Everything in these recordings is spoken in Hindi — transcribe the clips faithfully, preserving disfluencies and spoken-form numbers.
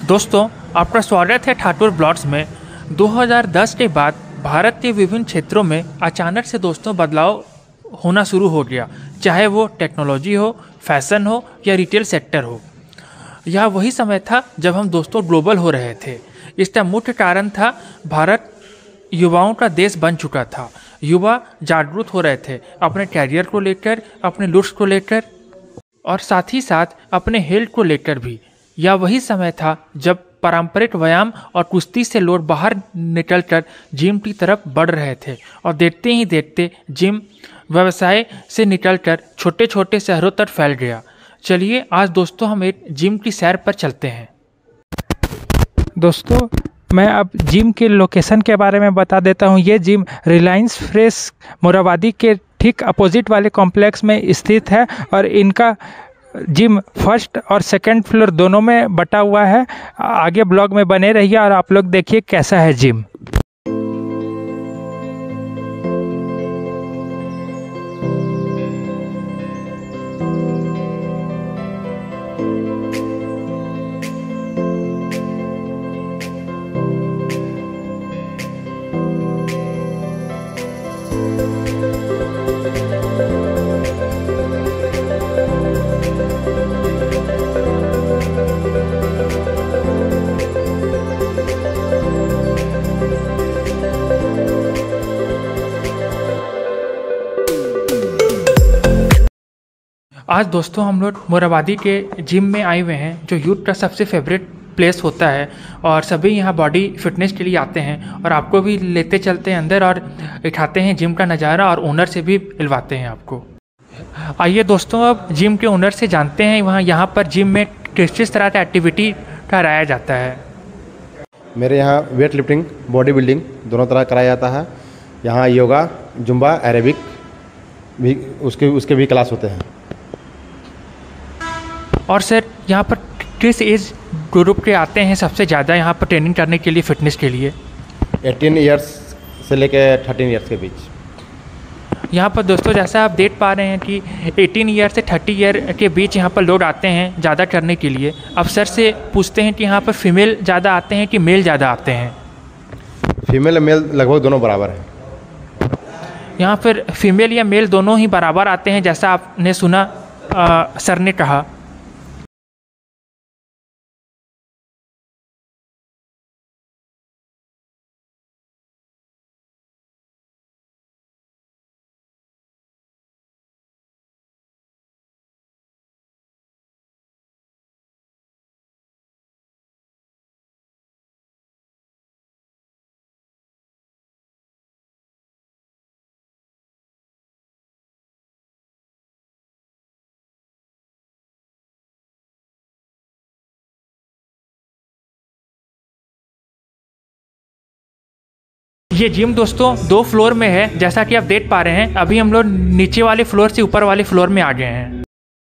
दोस्तों, आपका स्वागत है ठाकुर ब्लॉग्स में। दो हज़ार दस के बाद भारत के विभिन्न क्षेत्रों में अचानक से दोस्तों बदलाव होना शुरू हो गया, चाहे वो टेक्नोलॉजी हो, फैशन हो या रिटेल सेक्टर हो। यह वही समय था जब हम दोस्तों ग्लोबल हो रहे थे। इसका मुख्य कारण था भारत युवाओं का देश बन चुका था। युवा जागरूक हो रहे थे अपने कैरियर को लेकर, अपने लुक्स को लेकर और साथ ही साथ अपने हेल्थ को लेकर भी। यह वही समय था जब पारंपरिक व्यायाम और कुश्ती से लोग बाहर निकलकर जिम की तरफ बढ़ रहे थे और देखते ही देखते जिम व्यवसाय से निकलकर छोटे छोटे शहरों तक फैल गया। चलिए आज दोस्तों हम एक जिम की सैर पर चलते हैं। दोस्तों, मैं अब जिम के लोकेशन के बारे में बता देता हूँ। ये जिम रिलायंस फ्रेश मोराबादी के ठीक अपोजिट वाले कॉम्प्लेक्स में स्थित है और इनका जिम फर्स्ट और सेकंड फ्लोर दोनों में बटा हुआ है। आगे ब्लॉग में बने रहिए और आप लोग देखिए कैसा है जिम। आज दोस्तों हम लोग मोराबादी के जिम में आए हुए हैं, जो यूथ का सबसे फेवरेट प्लेस होता है और सभी यहाँ बॉडी फिटनेस के लिए आते हैं। और आपको भी लेते चलते हैं अंदर और दिखाते हैं जिम का नज़ारा और ओनर से भी मिलवाते हैं आपको। आइए दोस्तों अब जिम के ओनर से जानते हैं वहाँ यहाँ पर जिम में किस किस तरह का एक्टिविटी कराया जाता है। मेरे यहाँ वेट लिफ्टिंग, बॉडी बिल्डिंग दोनों तरह कराया जाता है। यहाँ योगा, जुम्बा, एरोबिक भी उसके उसके भी क्लास होते हैं। और सर यहाँ पर किस एज ग्रुप के आते हैं सबसे ज़्यादा यहाँ पर ट्रेनिंग करने के लिए, फिटनेस के लिए? अठारह इयर्स से लेकर तेरह इयर्स के बीच। यहाँ पर दोस्तों जैसा आप देख पा रहे हैं कि अठारह ईयर से तीस ईयर के बीच यहाँ पर लोग आते हैं ज़्यादा करने के लिए। अब सर से पूछते हैं कि यहाँ पर फीमेल ज़्यादा आते हैं कि मेल ज़्यादा आते हैं? फीमेल मेल लगभग दोनों बराबर हैं। यहाँ पर फीमेल या मेल दोनों ही बराबर आते हैं, जैसा आपने सुना आ, सर ने कहा। ये जिम दोस्तों दो फ्लोर में है, जैसा कि आप देख पा रहे हैं। अभी हम लोग नीचे वाले फ्लोर से ऊपर वाले फ्लोर में आ गए हैं।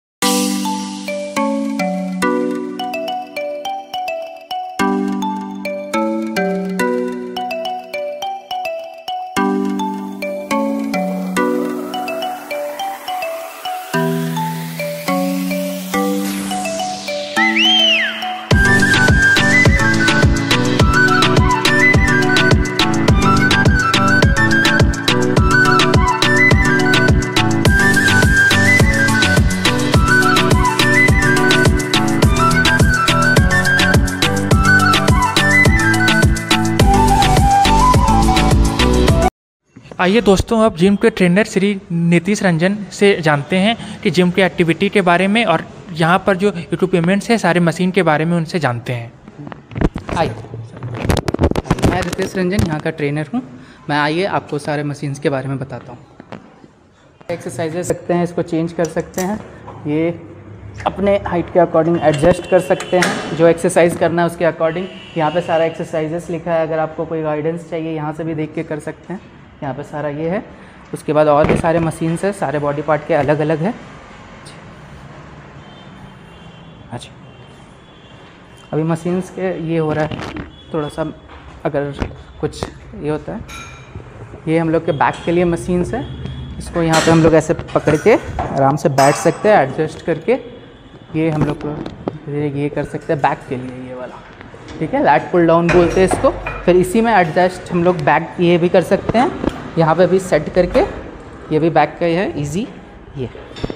आइए दोस्तों अब जिम के ट्रेनर श्री नीतीश रंजन से जानते हैं कि जिम की एक्टिविटी के बारे में और यहाँ पर जो इक्विपमेंट्स है सारे मशीन के बारे में उनसे जानते हैं। हाय, मैं नीतीश रंजन यहाँ का ट्रेनर हूँ। मैं आइए आपको सारे मशीन्स के बारे में बताता हूँ। एक्सरसाइजेस सकते हैं, इसको चेंज कर सकते हैं, ये अपने हाइट के अकॉर्डिंग एडजस्ट कर सकते हैं। जो एक्सरसाइज करना है उसके अकॉर्डिंग यहाँ पे सारा एक्सरसाइजेस लिखा है। अगर आपको कोई गाइडेंस चाहिए यहाँ से भी देख के कर सकते हैं। यहाँ पे सारा ये है। उसके बाद और भी सारे मशीन्स है, सारे बॉडी पार्ट के अलग अलग है। अच्छा, अभी मशीन्स के ये हो रहा है थोड़ा सा, अगर कुछ ये होता है, ये हम लोग के बैक के लिए मशीन्स है। इसको यहाँ पे हम लोग ऐसे पकड़ के आराम से बैठ सकते हैं, एडजस्ट करके ये हम लोग को ये कर सकते हैं बैक के लिए। ये वाला ठीक है, लैट पुल डाउन बोलते हैं इसको। फिर इसी में एडजस्ट हम लोग बैक ये भी कर सकते हैं, यहाँ पे भी सेट करके, ये भी बैक का ही है, इजी। ये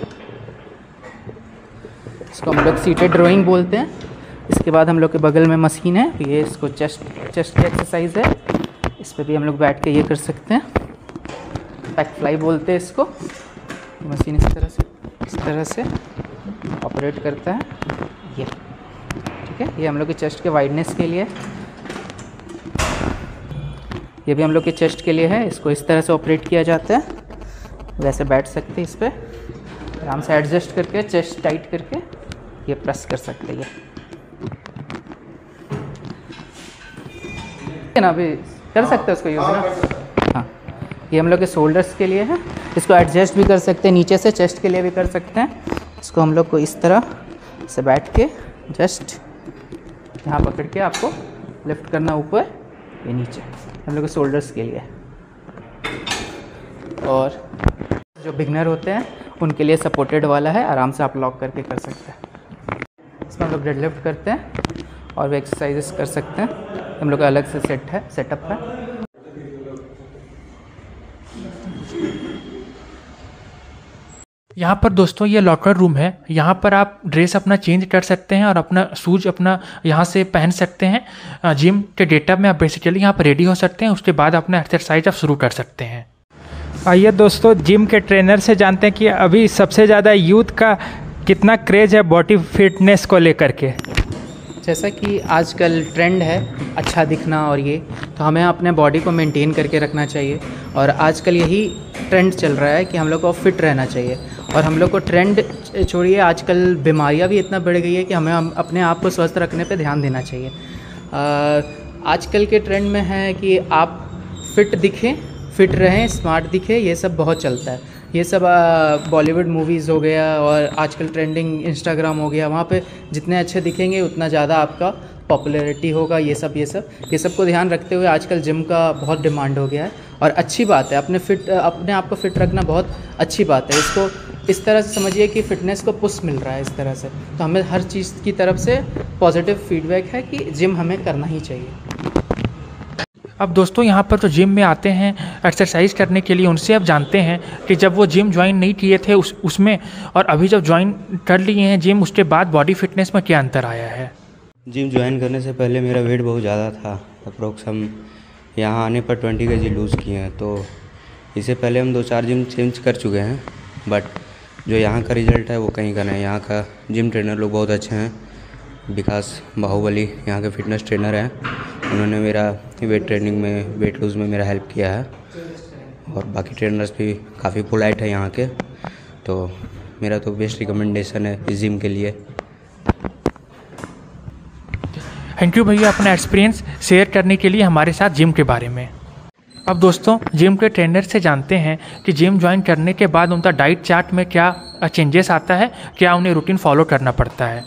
इसको हम लोग सीटेड ड्राइंग बोलते हैं। इसके बाद हम लोग के बगल में मशीन है, ये इसको चेस्ट चेस्ट की एक्सरसाइज है, इस पर भी हम लोग बैठ के ये कर सकते हैं। बैक फ्लाई बोलते हैं इसको। मशीन इस तरह से इस तरह से ऑपरेट करता है, ये ठीक है। ये हम लोग के चेस्ट के वाइडनेस के लिए, ये भी हम लोग के चेस्ट के लिए है। इसको इस तरह से ऑपरेट किया जाता है, वैसे बैठ सकते हैं इस पर, आराम से एडजस्ट करके चेस्ट टाइट करके ये प्रेस कर सकते हैं। ये ना अभी कर सकते हैं उसको यूज़ ना। हाँ, ये हम लोग के शोल्डर्स के लिए है, इसको एडजस्ट भी कर सकते हैं नीचे से, चेस्ट के लिए भी कर सकते हैं। इसको हम लोग को इस तरह से बैठ के जस्ट यहाँ पकड़ के आपको लिफ्ट करना ऊपर, ये नीचे, हम लोग के शोल्डर्स के लिए। और जो बिगनर होते हैं उनके लिए सपोर्टेड वाला है, आराम से आप लॉक करके कर सकते हैं। इसमें हम लोग डेड लिफ्ट करते हैं और भी एक्सरसाइजेस कर सकते हैं। हम लोग का अलग से सेट है सेटअप है। यहाँ पर दोस्तों ये लॉकर रूम है, यहाँ पर आप ड्रेस अपना चेंज कर सकते हैं और अपना शूज अपना यहाँ से पहन सकते हैं। जिम के डेटा में आप बेसिकली यहाँ पर रेडी हो सकते हैं, उसके बाद अपना एक्सरसाइज आप शुरू कर सकते हैं। आइए दोस्तों जिम के ट्रेनर से जानते हैं कि अभी सबसे ज़्यादा यूथ का कितना क्रेज़ है बॉडी फिटनेस को लेकर के। जैसा कि आजकल ट्रेंड है अच्छा दिखना और ये, तो हमें अपने बॉडी को मेंटेन करके रखना चाहिए। और आजकल यही ट्रेंड चल रहा है कि हम लोग को फिट रहना चाहिए। और हम लोग को ट्रेंड छोड़िए, आजकल बीमारियां भी इतना बढ़ गई है कि हमें हम अपने आप को स्वस्थ रखने पे ध्यान देना चाहिए। आजकल के ट्रेंड में है कि आप फिट दिखें, फिट रहें, स्मार्ट दिखें, ये सब बहुत चलता है। ये सब बॉलीवुड मूवीज़ हो गया और आजकल ट्रेंडिंग इंस्टाग्राम हो गया, वहाँ पे जितने अच्छे दिखेंगे उतना ज़्यादा आपका पॉपुलैरिटी होगा। ये सब ये सब ये सब को ध्यान रखते हुए आजकल जिम का बहुत डिमांड हो गया है और अच्छी बात है। अपने फिट अपने आप को फिट रखना बहुत अच्छी बात है। इसको इस तरह से समझिए कि फ़िटनेस को पुश मिल रहा है इस तरह से, तो हमें हर चीज़ की तरफ से पॉजिटिव फीडबैक है कि जिम हमें करना ही चाहिए। अब दोस्तों यहाँ पर जो जिम में आते हैं एक्सरसाइज करने के लिए, उनसे अब जानते हैं कि जब वो जिम ज्वाइन नहीं किए थे उस उसमें और अभी जब ज्वाइन कर लिए हैं जिम, उसके बाद बॉडी फिटनेस में क्या अंतर आया है। जिम ज्वाइन करने से पहले मेरा वेट बहुत ज़्यादा था, अप्रोक्स हम यहाँ आने पर ट्वेंटी के जी लूज़ किए हैं। तो इससे पहले हम दो चार जिम चेंज कर चुके हैं, बट जो यहाँ का रिज़ल्ट है वो कहीं का नहीं। यहाँ का जिम ट्रेनर लोग बहुत अच्छे हैं। विकास बाहुबली यहाँ के फिटनेस ट्रेनर हैं, उन्होंने मेरा वेट ट्रेनिंग में, वेट लूज़ में मेरा हेल्प किया है। और बाकी ट्रेनर्स भी काफ़ी पोलाइट है यहाँ के, तो मेरा तो बेस्ट रिकमेंडेशन है इस जिम के लिए। थैंक यू भैया अपना एक्सपीरियंस शेयर करने के लिए हमारे साथ जिम के बारे में। अब दोस्तों जिम के ट्रेनर से जानते हैं कि जिम ज्वाइन करने के बाद उनका डाइट चार्ट में क्या चेंजेस आता है, क्या उन्हें रूटीन फॉलो करना पड़ता है।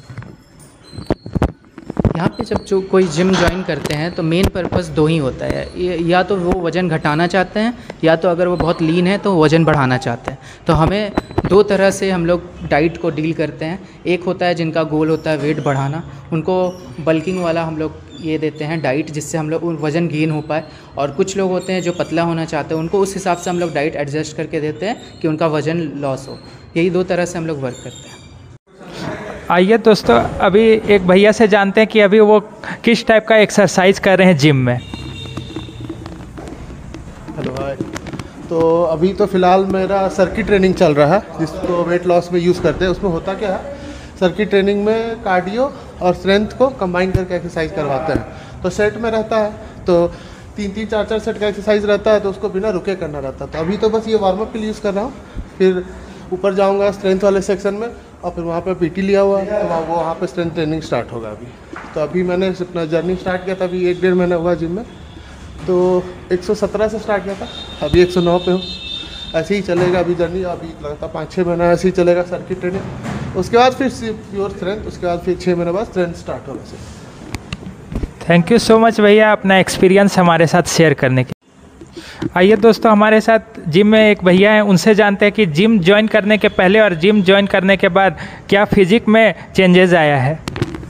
यहाँ पे जब जो कोई जिम ज्वाइन करते हैं तो मेन पर्पस दो ही होता है, या तो वो वज़न घटाना चाहते हैं या तो अगर वो बहुत लीन है तो वज़न बढ़ाना चाहते हैं। तो हमें दो तरह से हम लोग डाइट को डील करते हैं। एक होता है जिनका गोल होता है वेट बढ़ाना, उनको बल्किंग वाला हम लोग ये देते हैं डाइट, जिससे हम लोग वज़न गेन हो पाए। और कुछ लोग होते हैं जो पतला होना चाहते हैं, उनको उस हिसाब से हम लोग डाइट एडजस्ट करके देते हैं कि उनका वज़न लॉस हो। यही दो तरह से हम लोग वर्क करते हैं। आइए दोस्तों अभी एक भैया से जानते हैं कि अभी वो किस टाइप का एक्सरसाइज कर रहे हैं जिम में। Hello hi. तो अभी तो फ़िलहाल मेरा सर्किट ट्रेनिंग चल रहा है, जिसको वेट लॉस में यूज़ करते हैं। उसमें होता क्या है, सर्किट ट्रेनिंग में कार्डियो और स्ट्रेंथ को कंबाइन करके एक्सरसाइज करवाते हैं। तो सेट में रहता है तो तीन तीन चार चार सेट का एक्सरसाइज रहता है, तो उसको बिना रुके करना रहता है। तो अभी तो बस ये वार्म अप के लिए यूज़ कर रहा हूँ, फिर ऊपर जाऊँगा स्ट्रेंथ वाले सेक्शन में और फिर वहाँ पे पीटी लिया हुआ है, तो वो वहाँ पे स्ट्रेंथ ट्रेनिंग स्टार्ट होगा अभी। तो अभी मैंने अपना जर्नी स्टार्ट किया था, अभी एक डेढ़ महीना हुआ जिम में। तो एक सौ सत्रह से स्टार्ट किया था, अभी एक सौ नौ पे हूँ। ऐसे ही चलेगा अभी जर्नी, अभी लगता पाँच छः महीना ऐसे ही चलेगा सर्किट ट्रेनिंग। उसके बाद फिर प्योर स्ट्रेंथ, उसके बाद फिर छः महीने बाद स्ट्रेंथ स्टार्ट होगा से। थैंक यू सो मच भैया अपना एक्सपीरियंस हमारे साथ शेयर करने के। आइए दोस्तों हमारे साथ जिम में एक भैया हैं, उनसे जानते हैं कि जिम ज्वाइन करने के पहले और जिम ज्वाइन करने के बाद क्या फिजिक में चेंजेस आया है।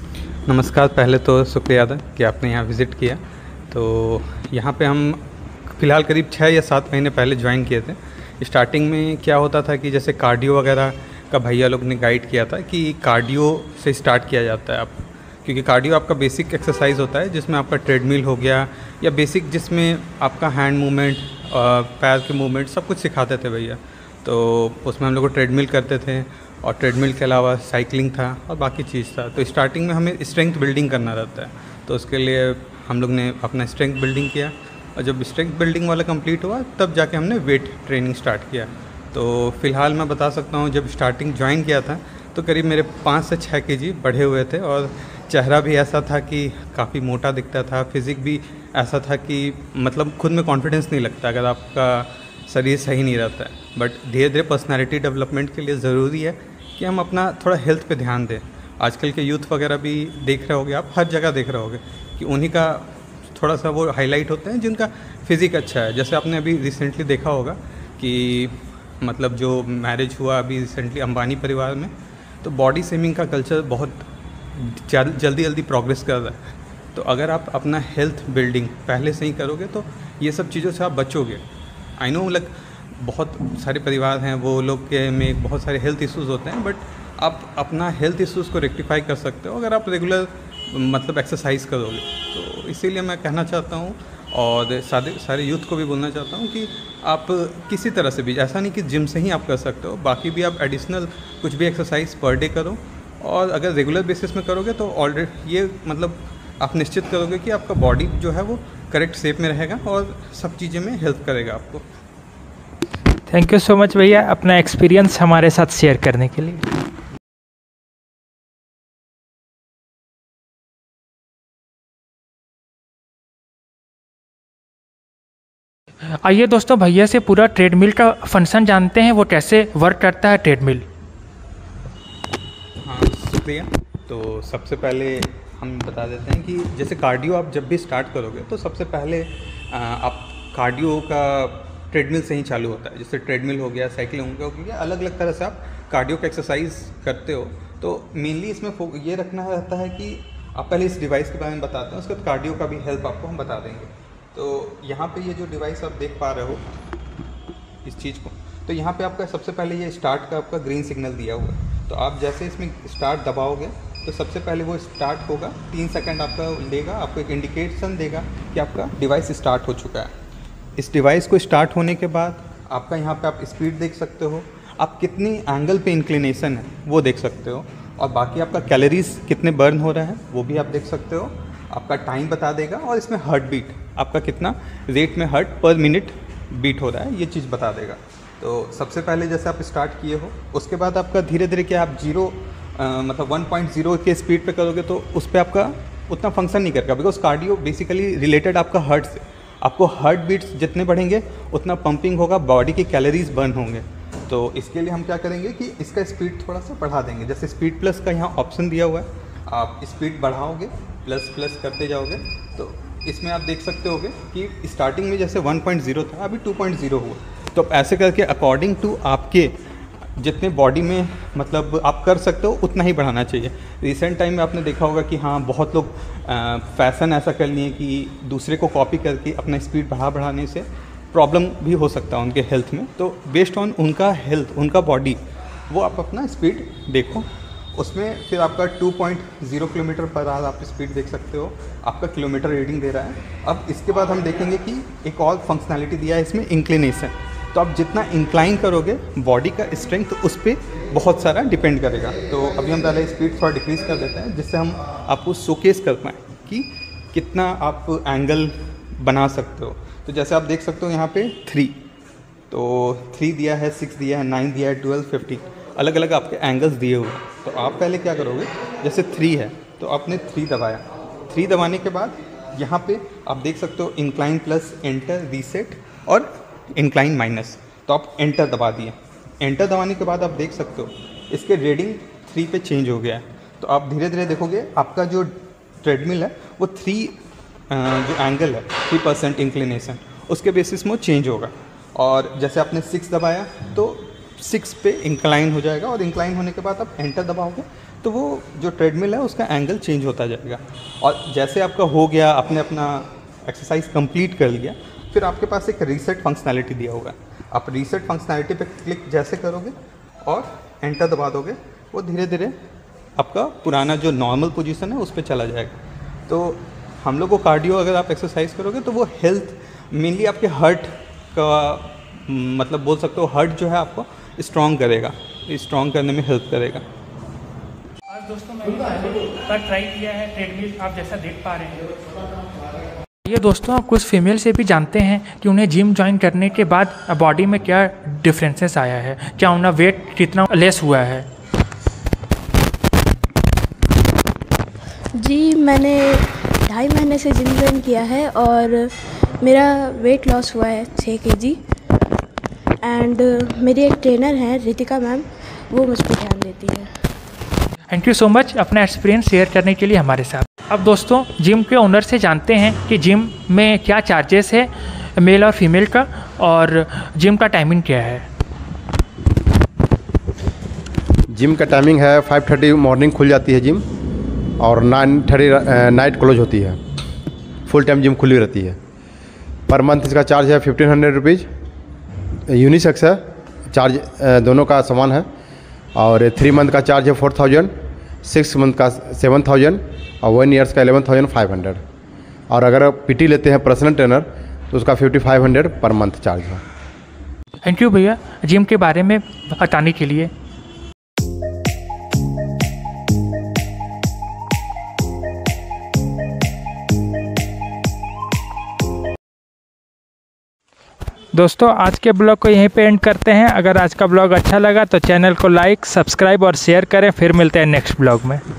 नमस्कार। पहले तो शुक्रिया अदा कि आपने यहाँ विज़िट किया। तो यहाँ पे हम फ़िलहाल करीब छः या सात महीने पहले ज्वाइन किए थे। स्टार्टिंग में क्या होता था कि जैसे कार्डियो वगैरह का भैया लोग ने गाइड किया था कि कार्डियो से स्टार्ट किया जाता है आप, क्योंकि कार्डियो आपका बेसिक एक्सरसाइज होता है जिसमें आपका ट्रेडमिल हो गया या बेसिक जिसमें आपका हैंड मूवमेंट, पैर के मूवमेंट सब कुछ सिखाते थे भैया। तो उसमें हम लोग को ट्रेडमिल करते थे और ट्रेडमिल के अलावा साइकिलिंग था और बाकी चीज़ था। तो स्टार्टिंग में हमें स्ट्रेंथ बिल्डिंग करना रहता है, तो उसके लिए हम लोग ने अपना स्ट्रेंथ बिल्डिंग किया और जब स्ट्रेंथ बिल्डिंग वाला कंप्लीट हुआ तब जाके हमने वेट ट्रेनिंग स्टार्ट किया। तो फ़िलहाल मैं बता सकता हूँ जब स्टार्टिंग ज्वाइन किया था तो करीब मेरे पाँच से छः के जी बढ़े हुए थे और चेहरा भी ऐसा था कि काफ़ी मोटा दिखता था, फिज़िक भी ऐसा था कि मतलब खुद में कॉन्फिडेंस नहीं लगता अगर आपका शरीर सही नहीं रहता है। बट धीरे धीरे पर्सनैलिटी डेवलपमेंट के लिए ज़रूरी है कि हम अपना थोड़ा हेल्थ पे ध्यान दें। आजकल के यूथ वगैरह भी देख रहे होगे आप, हर जगह देख रहे होगे कि उन्हीं का थोड़ा सा वो हाईलाइट होते हैं जिनका फिज़िक अच्छा है। जैसे आपने अभी रिसेंटली देखा होगा कि मतलब जो मैरिज हुआ अभी रिसेंटली अंबानी परिवार में, तो बॉडी शेमिंग का कल्चर बहुत जल्दी जल्दी प्रोग्रेस कर रहा है। तो अगर आप अपना हेल्थ बिल्डिंग पहले से ही करोगे तो ये सब चीज़ों से आप बचोगे। आई नो लग बहुत सारे परिवार हैं वो लोग के में बहुत सारे हेल्थ इश्यूज़ होते हैं, बट आप अपना हेल्थ इश्यूज़ को रेक्टिफाई कर सकते हो अगर आप रेगुलर मतलब एक्सरसाइज करोगे। तो इसीलिए मैं कहना चाहता हूँ और सारे सारे यूथ को भी बोलना चाहता हूँ कि आप किसी तरह से भी, ऐसा नहीं कि जिम से ही आप कर सकते हो, बाकी भी आप एडिशनल कुछ भी एक्सरसाइज पर डे करो और अगर रेगुलर बेसिस में करोगे तो ऑलरेडी ये मतलब आप निश्चित करोगे कि आपका बॉडी जो है वो करेक्ट शेप में रहेगा और सब चीज़ें में हेल्प करेगा आपको। थैंक यू सो मच भैया अपना एक्सपीरियंस हमारे साथ शेयर करने के लिए। आइए दोस्तों भैया से पूरा ट्रेडमिल का फंक्शन जानते हैं, वो कैसे वर्क करता है ट्रेडमिल। हाँ शुक्रिया। तो सबसे पहले हम बता देते हैं कि जैसे कार्डियो आप जब भी स्टार्ट करोगे तो सबसे पहले आप कार्डियो का ट्रेडमिल से ही चालू होता है। जैसे ट्रेडमिल हो गया, साइकिलिंग हो गया, अलग अलग तरह से आप कार्डियो का एक्सरसाइज करते हो। तो मेनली इसमें ये रखना रहता है कि आप पहले इस डिवाइस के बारे में बताते हैं, उसके बाद कार्डियो का भी हेल्प आपको हम बता देंगे। तो यहाँ पे ये जो डिवाइस आप देख पा रहे हो इस चीज़ को, तो यहाँ पे आपका सबसे पहले ये स्टार्ट का आपका ग्रीन सिग्नल दिया हुआ है। तो आप जैसे इसमें स्टार्ट दबाओगे तो सबसे पहले वो स्टार्ट होगा, तीन सेकंड आपका लेगा, आपको एक इंडिकेशन देगा कि आपका डिवाइस स्टार्ट हो चुका है। इस डिवाइस को स्टार्ट होने के बाद आपका यहाँ पे आप स्पीड देख सकते हो, आप कितनी एंगल पे इंक्लिनेशन है वो देख सकते हो, और बाकी आपका कैलोरीज कितने बर्न हो रहे हैं वो भी आप देख सकते हो। आपका टाइम बता देगा और इसमें हार्ट बीट आपका कितना रेट में हार्ट पर मिनट बीट हो रहा है ये चीज़ बता देगा। तो सबसे पहले जैसे आप स्टार्ट किए हो उसके बाद आपका धीरे धीरे क्या आप जीरो मतलब वन पॉइंट ज़ीरो के स्पीड पे करोगे तो उस पर आपका उतना फंक्शन नहीं करेगा, बिकॉज कार्डियो बेसिकली रिलेटेड आपका हार्ट से। आपको हार्ट बीट्स जितने बढ़ेंगे उतना पंपिंग होगा, बॉडी की कैलोरीज बर्न होंगे। तो इसके लिए हम क्या करेंगे कि इसका स्पीड थोड़ा सा बढ़ा देंगे। जैसे स्पीड प्लस का यहाँ ऑप्शन दिया हुआ है, आप स्पीड बढ़ाओगे प्लस प्लस करते जाओगे तो इसमें आप देख सकते होगे कि स्टार्टिंग में जैसे वन पॉइंट ज़ीरो था अभी टू पॉइंट ज़ीरो हुआ। तो आप ऐसे करके अकॉर्डिंग टू आपके जितने बॉडी में मतलब आप कर सकते हो उतना ही बढ़ाना चाहिए। रिसेंट टाइम में आपने देखा होगा कि हाँ बहुत लोग फैशन ऐसा कर लिए कि दूसरे को कॉपी करके अपना स्पीड बढ़ा बढ़ाने से प्रॉब्लम भी हो सकता है उनके हेल्थ में। तो बेस्ड ऑन उनका हेल्थ, उनका बॉडी, वो आप अपना स्पीड देखो। उसमें फिर आपका two point zero kilometre per hour आप स्पीड देख सकते हो, आपका किलोमीटर रीडिंग दे रहा है। अब इसके बाद हम देखेंगे कि एक और फंक्शनैलिटी दिया है इसमें, इंक्लिनेशन। तो आप जितना इंक्लाइन करोगे बॉडी का स्ट्रेंथ उस पर बहुत सारा डिपेंड करेगा। तो अभी हम पहले स्पीड थोड़ा डिक्रीज़ कर देते हैं जिससे हम आपको शोकेस कर पाएँ कि कितना आप एंगल बना सकते हो। तो जैसे आप देख सकते हो यहाँ पे थ्री, तो थ्री दिया है, सिक्स दिया है, नाइन दिया है, ट्वेल्व, फिफ्टीन, अलग अलग आपके एंगल्स दिए हुए हैं। तो आप पहले क्या करोगे, जैसे थ्री है तो आपने थ्री दबाया, थ्री दबाने के बाद यहाँ पे आप देख सकते हो इंक्लाइन प्लस, एंटर, रीसेट और इंक्लाइन माइनस। तो आप एंटर दबा दिए। एंटर दबाने के बाद आप देख सकते हो इसके रीडिंग थ्री पे चेंज हो गया है। तो आप धीरे धीरे देखोगे आपका जो ट्रेडमिल है वो थ्री जो एंगल है थ्री परसेंट इंक्लिनेशन उसके बेसिस में चेंज होगा। और जैसे आपने सिक्स दबाया तो सिक्स पे इंक्लाइन हो जाएगा और इंक्लाइन होने के बाद आप एंटर दबाओगे तो वो जो ट्रेडमिल है उसका एंगल चेंज होता जाएगा। और जैसे आपका हो गया, आपने अपना एक्सरसाइज कंप्लीट कर लिया, फिर आपके पास एक रीसेट फंक्शनैलिटी दिया होगा। आप रीसेट फंक्शनैलिटी पे क्लिक जैसे करोगे और एंटर दबा दोगे, वो धीरे धीरे आपका पुराना जो नॉर्मल पोजीशन है उस पर चला जाएगा। तो हम लोग को कार्डियो अगर आप एक्सरसाइज करोगे तो वो हेल्थ मेनली आपके हार्ट का मतलब बोल सकते हो, हार्ट जो है आपको स्ट्रॉन्ग करेगा, स्ट्रॉन्ग करने में हेल्प करेगा। आज दोस्तों मैंने ट्राई किया है ट्रेडमिल, आप जैसा देख पा रहे हैं। ये दोस्तों कुछ फीमेल से भी जानते हैं कि उन्हें जिम ज्वाइन करने के बाद बॉडी में क्या डिफरेंसेस आया है, क्या उनका वेट कितना लेस हुआ है। जी मैंने ढाई महीने से जिम ज्वाइन किया है और मेरा वेट लॉस हुआ है छः केजी। एंड मेरी एक ट्रेनर हैं रितिका मैम, वो मुझ पर ध्यान देती है। थैंक यू सो मच अपना एक्सपीरियंस शेयर करने के लिए हमारे साथ। अब दोस्तों जिम के ओनर से जानते हैं कि जिम में क्या चार्जेस है मेल और फीमेल का, और जिम का टाइमिंग क्या है। जिम का टाइमिंग है फाइव थर्टी मॉर्निंग खुल जाती है जिम और नाइन थर्टी नाइट क्लोज होती है। फुल टाइम जिम खुली रहती है। पर मंथ इसका चार्ज है फिफ्टीन हंड्रेड रुपीज़। यूनिसेक्स है, चार्ज दोनों का समान है। और थ्री मंथ का चार्ज है फोर थाउजेंड, सिक्स मंथ का सेवन थाउजेंड और वन ईयर्स का एलेवन थाउजेंड फाइव हंड्रेड। और अगर पीटी लेते हैं पर्सनल ट्रेनर तो उसका fifty five hundred per month charge है। थैंक यू भैया जिम के बारे में बताने के लिए। दोस्तों आज के ब्लॉग को यहीं पे एंड करते हैं। अगर आज का ब्लॉग अच्छा लगा तो चैनल को लाइक, सब्सक्राइब और शेयर करें। फिर मिलते हैं नेक्स्ट ब्लॉग में।